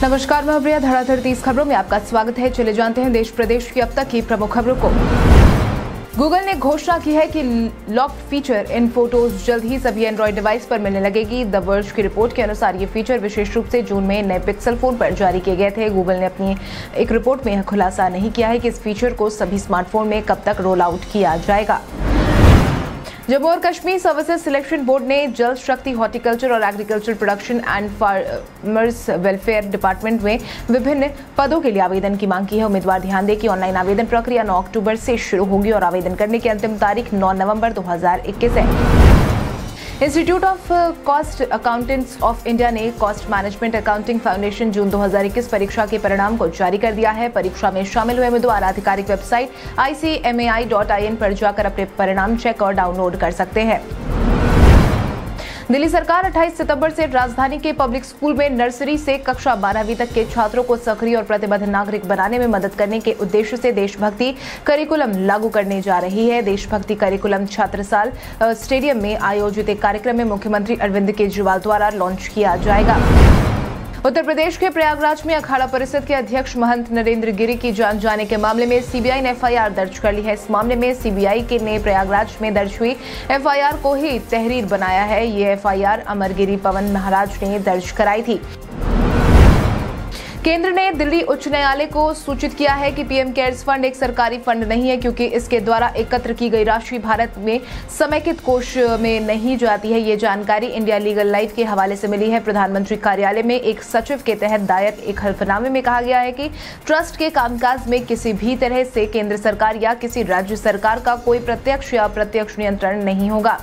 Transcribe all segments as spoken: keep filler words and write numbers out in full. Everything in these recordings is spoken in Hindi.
नमस्कार, मैं प्रिया। धड़ाधड़ तीस खबरों में आपका स्वागत है। चले जानते हैं देश प्रदेश की अब तक की प्रमुख खबरों को। गूगल ने घोषणा की है कि लॉक्ड फीचर इन फोटोज जल्द ही सभी एंड्रॉइड डिवाइस पर मिलने लगेगी। द वर्ज की रिपोर्ट के अनुसार ये फीचर विशेष रूप से जून में नए पिक्सल फोन पर जारी किए गए थे। गूगल ने अपनी एक रिपोर्ट में यह खुलासा नहीं किया है कि इस फीचर को सभी स्मार्टफोन में कब तक रोल आउट किया जाएगा। जम्मू और कश्मीर सर्विसेज सिलेक्शन बोर्ड ने जल शक्ति, हॉर्टिकल्चर और agriculture production and farmers welfare department में विभिन्न पदों के लिए आवेदन की मांग की है। उम्मीदवार ध्यान दें कि ऑनलाइन आवेदन प्रक्रिया नौ अक्टूबर से शुरू होगी और आवेदन करने की अंतिम तारीख नौ नवंबर दो हजार इक्कीस है। Institute of Cost Accountants of India ने cost management accounting foundation June दो हजार इक्कीस परीक्षा के परिणाम को जारी कर दिया है। परीक्षा में शामिल हुए उम्मीदवार आधिकारिक website I C M A I dot I N पर जाकर अपने परिणाम चेक और डाउनलोड कर सकते हैं। दिल्ली सरकार अट्ठाईस सितंबर से राजधानी के पब्लिक स्कूल में नर्सरी से कक्षा बारहवीं तक के छात्रों को सक्रिय और प्रतिबद्ध नागरिक बनाने में मदद करने के उद्देश्य से देशभक्ति करिकुलम लागू करने जा रही है। देशभक्ति करिकुलम छात्रसाल स्टेडियम में आयोजित एक कार्यक्रम में मुख्यमंत्री अरविंद केजरीवाल द्वारा लॉन्च किया जाएगा। उत्तर प्रदेश के प्रयागराज में अखाड़ा परिषद के अध्यक्ष महंत नरेंद्र गिरी की जान जाने के मामले में सीबीआई ने एफ आई आर दर्ज कर ली है। इस मामले में सीबीआई के ने प्रयागराज में दर्ज हुई एफ आई आर को ही तहरीर बनाया है। ये एफ आई आर अमरगिरी पवन महाराज ने दर्ज कराई थी। केंद्र ने दिल्ली उच्च न्यायालय को सूचित किया है कि पीएम केयर्स फंड एक सरकारी फंड नहीं है, क्योंकि इसके द्वारा एकत्र की गई राशि भारत में समेकित कोष में नहीं जाती है। ये जानकारी इंडिया लीगल लाइफ के हवाले से मिली है। प्रधानमंत्री कार्यालय में एक सचिव के तहत दायर एक हल्फनामे में कहा गया है कि ट्रस्ट के कामकाज में किसी भी तरह से केंद्र सरकार या किसी राज्य सरकार का कोई प्रत्यक्ष या अप्रत्यक्ष नियंत्रण नहीं होगा।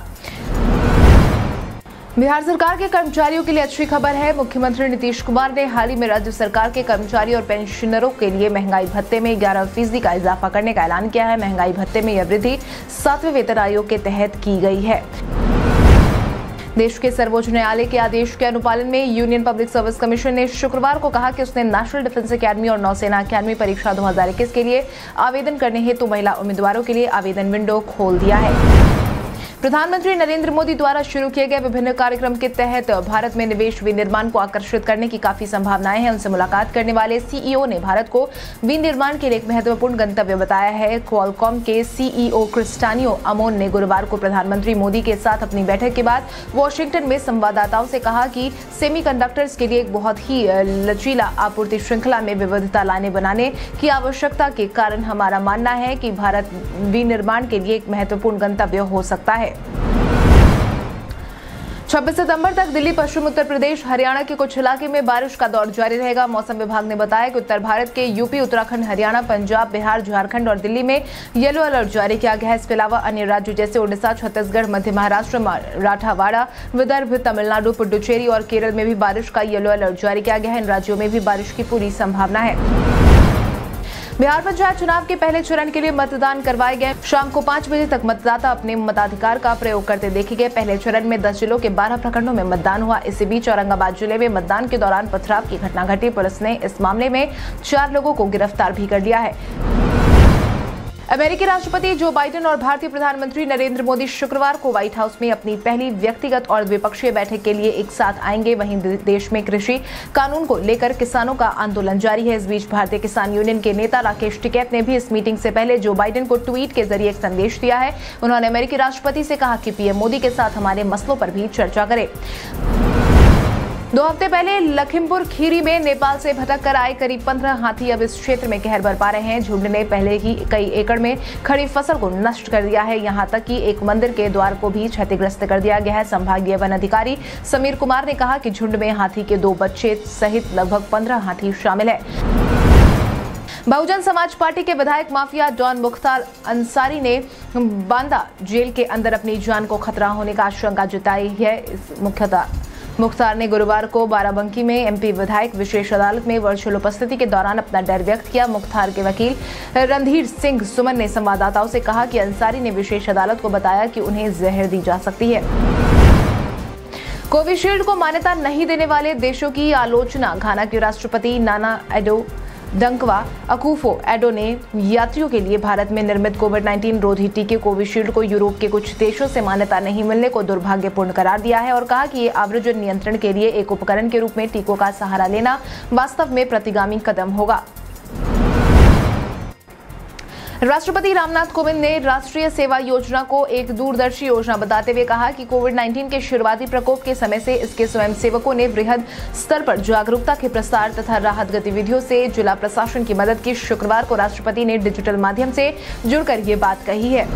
बिहार सरकार के कर्मचारियों के लिए अच्छी खबर है। मुख्यमंत्री नीतीश कुमार ने हाल ही में राज्य सरकार के कर्मचारी और पेंशनरों के लिए महंगाई भत्ते में ग्यारह फीसदी का इजाफा करने का ऐलान किया है। महंगाई भत्ते में यह वृद्धि सातवें वेतन आयोग के तहत की गई है। देश के सर्वोच्च न्यायालय के आदेश के अनुपालन में यूनियन पब्लिक सर्विस कमीशन ने शुक्रवार को कहा कि उसने नेशनल डिफेंस अकेडमी और नौसेना अकेडमी परीक्षा दो हजार इक्कीस के लिए आवेदन करने हेतु महिला उम्मीदवारों के लिए आवेदन विंडो खोल दिया है। प्रधानमंत्री नरेंद्र मोदी द्वारा शुरू किए गए विभिन्न कार्यक्रम के तहत भारत में निवेश विनिर्माण को आकर्षित करने की काफी संभावनाएं हैं। उनसे मुलाकात करने वाले सीईओ ने भारत को विनिर्माण के लिए एक महत्वपूर्ण गंतव्य बताया है। क्वालकॉम के सीईओ क्रिस्टानियो अमोन ने गुरुवार को प्रधानमंत्री मोदी के साथ अपनी बैठक के बाद वॉशिंगटन में संवाददाताओं से कहा कि सेमीकंडक्टर्स के लिए एक बहुत ही लचीला आपूर्ति श्रृंखला में विविधता लाने बनाने की आवश्यकता के कारण हमारा मानना है कि भारत विनिर्माण के लिए एक महत्वपूर्ण गंतव्य हो सकता है। छब्बीस सितंबर तक दिल्ली, पश्चिम उत्तर प्रदेश, हरियाणा के कुछ इलाके में बारिश का दौर जारी रहेगा। मौसम विभाग ने बताया कि उत्तर भारत के यूपी, उत्तराखंड, हरियाणा, पंजाब, बिहार, झारखंड और दिल्ली में येलो अलर्ट जारी किया गया है। इसके अलावा अन्य राज्यों जैसे ओडिशा, छत्तीसगढ़, मध्य महाराष्ट्र, मराठवाड़ा, विदर्भ, तमिलनाडु, पुडुचेरी और केरल में भी बारिश का येलो अलर्ट जारी किया गया है। इन राज्यों में भी बारिश की पूरी संभावना है। बिहार पंचायत चुनाव के पहले चरण के लिए मतदान करवाए गए। शाम को पाँच बजे तक मतदाता अपने मताधिकार का प्रयोग करते देखे गए। पहले चरण में दस जिलों के बारह प्रखंडों में मतदान हुआ। इसी बीच औरंगाबाद जिले में मतदान के दौरान पथराव की घटना घटी। पुलिस ने इस मामले में चार लोगों को गिरफ्तार भी कर लिया है। अमेरिकी राष्ट्रपति जो बाइडेन और भारतीय प्रधानमंत्री नरेंद्र मोदी शुक्रवार को व्हाइट हाउस में अपनी पहली व्यक्तिगत और द्विपक्षीय बैठक के लिए एक साथ आएंगे। वहीं देश में कृषि कानून को लेकर किसानों का आंदोलन जारी है। इस बीच भारतीय किसान यूनियन के नेता राकेश टिकैत ने भी इस मीटिंग से पहले जो बाइडेन को ट्वीट के जरिए एक संदेश दिया है। उन्होंने अमेरिकी राष्ट्रपति से कहा कि पीएम मोदी के साथ हमारे मसलों पर भी चर्चा करें। दो हफ्ते पहले लखीमपुर खीरी में नेपाल से भटक कर आए करीब पंद्रह हाथी अब इस क्षेत्र में कहर बरपा रहे हैं। झुंड ने पहले ही कई एकड़ में खड़ी फसल को नष्ट कर दिया है। यहां तक कि एक मंदिर के द्वार को भी क्षतिग्रस्त कर दिया गया है। संभागीय वन अधिकारी समीर कुमार ने कहा कि झुंड में हाथी के दो बच्चे सहित लगभग पंद्रह हाथी शामिल है। बहुजन समाज पार्टी के विधायक माफिया डॉन मुख्तार अंसारी ने बांदा जेल के अंदर अपनी जान को खतरा होने का आशंका जताई है। इस मुख्यतः मुख्तार ने गुरुवार को बाराबंकी में एमपी विधायक विशेष अदालत में वर्चुअल उपस्थिति के दौरान अपना डर व्यक्त किया। मुख्तार के वकील रणधीर सिंह सुमन ने संवाददाताओं से कहा कि अंसारी ने विशेष अदालत को बताया कि उन्हें जहर दी जा सकती है। कोविशील्ड को मान्यता नहीं देने वाले देशों की आलोचना। घाना के राष्ट्रपति नाना एडो डंकवा अकूफो एडो ने यात्रियों के लिए भारत में निर्मित कोविड उन्नीस रोधी टीके कोविशील्ड को यूरोप के कुछ देशों से मान्यता नहीं मिलने को दुर्भाग्यपूर्ण करार दिया है और कहा कि ये आव्रजन नियंत्रण के लिए एक उपकरण के रूप में टीकों का सहारा लेना वास्तव में प्रतिगामी कदम होगा। राष्ट्रपति रामनाथ कोविंद ने राष्ट्रीय सेवा योजना को एक दूरदर्शी योजना बताते हुए कहा कि कोविड उन्नीस के शुरुआती प्रकोप के समय से इसके स्वयंसेवकों ने वृहद स्तर पर जागरूकता के प्रसार तथा राहत गतिविधियों से जिला प्रशासन की मदद की। शुक्रवार को राष्ट्रपति ने डिजिटल माध्यम से जुड़कर ये बात कही है।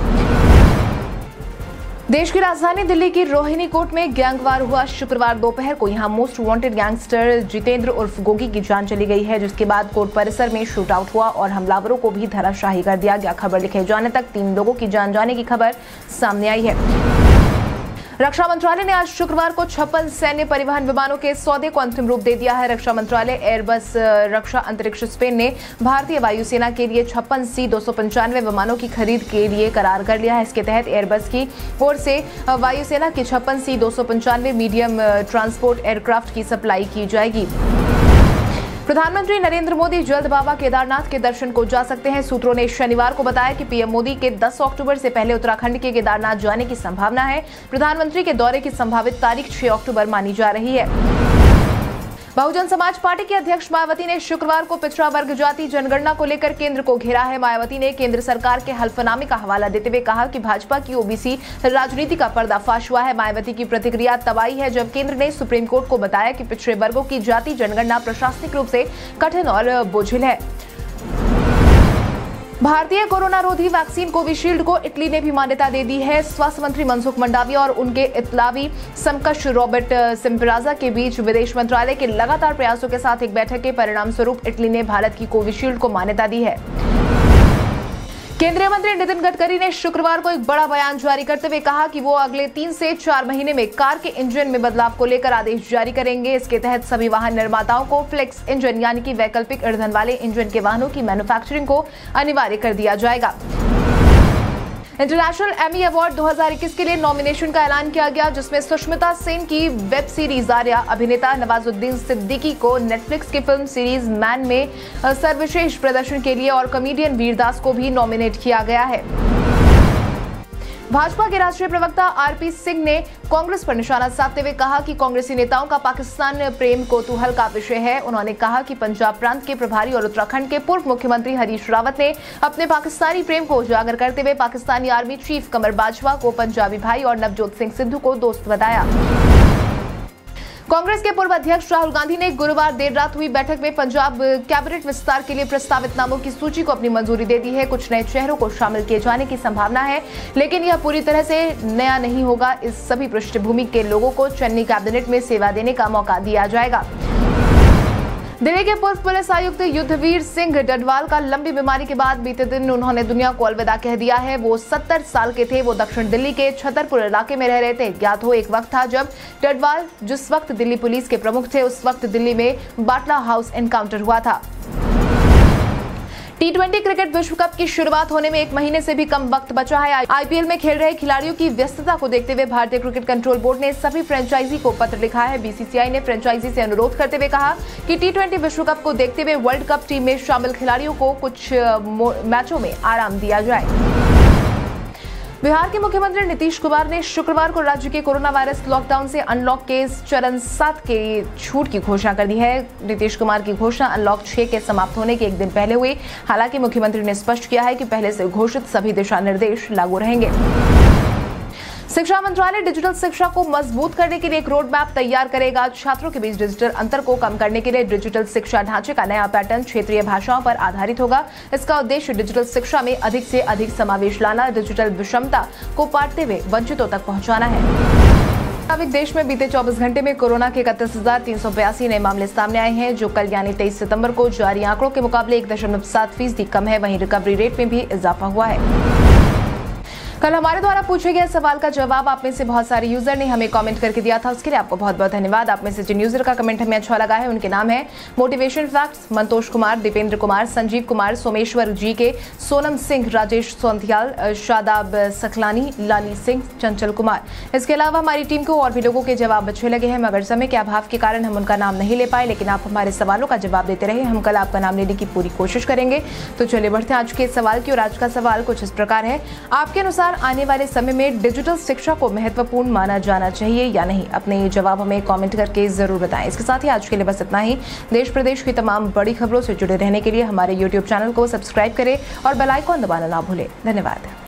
देश की राजधानी दिल्ली की रोहिणी कोर्ट में गैंगवार हुआ। शुक्रवार दोपहर को यहां मोस्ट वांटेड गैंगस्टर जितेंद्र उर्फ गोगी की जान चली गई है, जिसके बाद कोर्ट परिसर में शूट आउट हुआ और हमलावरों को भी धराशायी कर दिया गया। खबर लिखे जाने तक तीन लोगों की जान जाने की खबर सामने आई है। रक्षा मंत्रालय ने आज शुक्रवार को छप्पन सैन्य परिवहन विमानों के सौदे को अंतिम रूप दे दिया है। रक्षा मंत्रालय एयरबस रक्षा अंतरिक्ष स्पेन ने भारतीय वायुसेना के लिए छप्पन सी दो सौ पंचानवे विमानों की खरीद के लिए करार कर लिया है। इसके तहत एयरबस की ओर से वायुसेना की छप्पन सी दो सौ पंचानवे मीडियम ट्रांसपोर्ट एयरक्राफ्ट की सप्लाई की जाएगी। प्रधानमंत्री नरेंद्र मोदी जल्द बाबा केदारनाथ के दर्शन को जा सकते हैं। सूत्रों ने शनिवार को बताया कि पीएम मोदी के दस अक्टूबर से पहले उत्तराखंड के केदारनाथ जाने की संभावना है। प्रधानमंत्री के दौरे की संभावित तारीख छह अक्टूबर मानी जा रही है। बहुजन समाज पार्टी की अध्यक्ष मायावती ने शुक्रवार को पिछड़ा वर्ग जाति जनगणना को लेकर केंद्र को घेरा है। मायावती ने केंद्र सरकार के हल्फनामे का हवाला देते हुए कहा कि भाजपा की ओबीसी राजनीति का पर्दाफाश हुआ है। मायावती की प्रतिक्रिया तब आई है जब केंद्र ने सुप्रीम कोर्ट को बताया कि पिछड़े वर्गों की जाति जनगणना प्रशासनिक रूप से कठिन और बोझिल है। भारतीय कोरोना रोधी वैक्सीन कोविशील्ड को इटली ने भी मान्यता दे दी है। स्वास्थ्य मंत्री मनसुख मंडाविया और उनके इतालवी समकक्ष रॉबर्ट सिम्प्राजा के बीच विदेश मंत्रालय के लगातार प्रयासों के साथ एक बैठक के परिणाम स्वरूप इटली ने भारत की कोविशील्ड को मान्यता दी है। केंद्रीय मंत्री नितिन गडकरी ने शुक्रवार को एक बड़ा बयान जारी करते हुए कहा कि वो अगले तीन से चार महीने में कार के इंजन में बदलाव को लेकर आदेश जारी करेंगे। इसके तहत सभी वाहन निर्माताओं को फ्लेक्स इंजन यानी कि वैकल्पिक ईंधन वाले इंजन के वाहनों की मैन्युफैक्चरिंग को अनिवार्य कर दिया जाएगा। इंटरनेशनल एमी अवार्ड दो हज़ार इक्कीस के लिए नॉमिनेशन का ऐलान किया गया, जिसमें सुष्मिता सेन की वेब सीरीज आर्या, अभिनेता नवाजुद्दीन सिद्दीकी को नेटफ्लिक्स की फिल्म सीरीज मैन में सर्वश्रेष्ठ प्रदर्शन के लिए और कॉमेडियन वीरदास को भी नॉमिनेट किया गया है। भाजपा के राष्ट्रीय प्रवक्ता आरपी सिंह ने कांग्रेस पर निशाना साधते हुए कहा कि कांग्रेसी नेताओं का पाकिस्तान प्रेम कौतूहल का विषय है। उन्होंने कहा कि पंजाब प्रांत के प्रभारी और उत्तराखंड के पूर्व मुख्यमंत्री हरीश रावत ने अपने पाकिस्तानी प्रेम को उजागर करते हुए पाकिस्तानी आर्मी चीफ कमर बाजवा को पंजाबी भाई और नवजोत सिंह सिद्धू को दोस्त बताया। कांग्रेस के पूर्व अध्यक्ष राहुल गांधी ने गुरुवार देर रात हुई बैठक में पंजाब कैबिनेट विस्तार के लिए प्रस्तावित नामों की सूची को अपनी मंजूरी दे दी है। कुछ नए चेहरों को शामिल किए जाने की संभावना है, लेकिन यह पूरी तरह से नया नहीं होगा। इस सभी पृष्ठभूमि के लोगों को चेन्नई कैबिनेट में सेवा देने का मौका दिया जाएगा। दिल्ली के पूर्व पुलिस आयुक्त युद्धवीर सिंह डडवाल का लंबी बीमारी के बाद बीते दिन उन्होंने दुनिया को अलविदा कह दिया है। वो सत्तर साल के थे। वो दक्षिण दिल्ली के छतरपुर इलाके में रह रहे थे। ज्ञात हो एक वक्त था जब डडवाल जिस वक्त दिल्ली पुलिस के प्रमुख थे, उस वक्त दिल्ली में बाटला हाउस एनकाउंटर हुआ था। टी ट्वेंटी क्रिकेट विश्व कप की शुरुआत होने में एक महीने से भी कम वक्त बचा है। आईपीएल में खेल रहे खिलाड़ियों की व्यस्तता को देखते हुए भारतीय क्रिकेट कंट्रोल बोर्ड ने सभी फ्रेंचाइजी को पत्र लिखा है। बीसीसीआई ने फ्रेंचाइजी से अनुरोध करते हुए कहा कि टी ट्वेंटी विश्व कप को देखते हुए वर्ल्ड कप टीम में शामिल खिलाड़ियों को कुछ मैचों में आराम दिया जाए। बिहार के मुख्यमंत्री नीतीश कुमार ने शुक्रवार को राज्य के कोरोना वायरस लॉकडाउन से अनलॉक के चरण सात के छूट की घोषणा कर दी है। नीतीश कुमार की घोषणा अनलॉक छह के समाप्त होने के एक दिन पहले हुई। हालांकि मुख्यमंत्री ने स्पष्ट किया है कि पहले से घोषित सभी दिशा निर्देश लागू रहेंगे। शिक्षा मंत्रालय डिजिटल शिक्षा को मजबूत करने के लिए एक रोड मैप तैयार करेगा। छात्रों के बीच डिजिटल अंतर को कम करने के लिए डिजिटल शिक्षा ढांचे का नया पैटर्न क्षेत्रीय भाषाओं पर आधारित होगा। इसका उद्देश्य डिजिटल शिक्षा में अधिक से अधिक समावेश लाना, डिजिटल विषमता को पाटते हुए वंचितों तक पहुंचाना है। देश में बीते चौबीस घंटे में कोरोना के इकतीस हजार तीन सौ बयासी नए मामले सामने आए हैं, जो कल यानी तेईस सितंबर को जारी आंकड़ों के मुकाबले एक दशमलव सात फीसदी कम है। वहीं रिकवरी रेट में भी इजाफा हुआ है। कल हमारे द्वारा पूछे गए सवाल का जवाब आप में से बहुत सारे यूजर ने हमें कमेंट करके दिया था, उसके लिए आपको बहुत बहुत धन्यवाद। आप में से जिन यूजर का कमेंट हमें अच्छा लगा है उनके नाम है motivation facts, Mantosh Kumar, Dipendra Kumar, Sanjeev Kumar, Someshwar G K, Sonam Singh, Rajesh सोंथियाल, Shadab सखलानी, लाली सिंह, चंचल कुमार। इसके अलावा हमारी टीम को और भी लोगों के जवाब अच्छे लगे हैं, मगर समय के अभाव के कारण हम उनका नाम नहीं ले पाए, लेकिन आप हमारे सवालों का जवाब देते रहे। हम कल आपका नाम लेने की पूरी कोशिश करेंगे। तो चलिए बढ़ते हैं आज के सवाल की। और आज का सवाल कुछ इस प्रकार है, आपके अनुसार आने वाले समय में डिजिटल शिक्षा को महत्वपूर्ण माना जाना चाहिए या नहीं? अपने ये जवाब हमें कमेंट करके जरूर बताएं। इसके साथ ही आज के लिए बस इतना ही। देश प्रदेश की तमाम बड़ी खबरों से जुड़े रहने के लिए हमारे यूट्यूब चैनल को सब्सक्राइब करें और बेल आइकॉन दबाना ना भूलें। धन्यवाद।